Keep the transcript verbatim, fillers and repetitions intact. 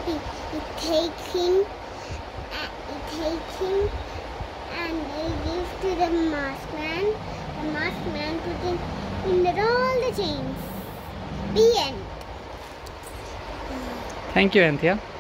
he, he take him, uh, he take him, and he gives to the masked man. The masked man put in, in the, all the chains. The end. Thank you, Anthea.